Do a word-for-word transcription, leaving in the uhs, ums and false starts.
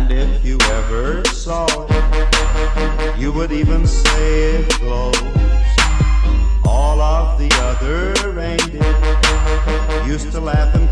And if you ever saw it, you would even say it glows. All of the other reindeer used to laugh and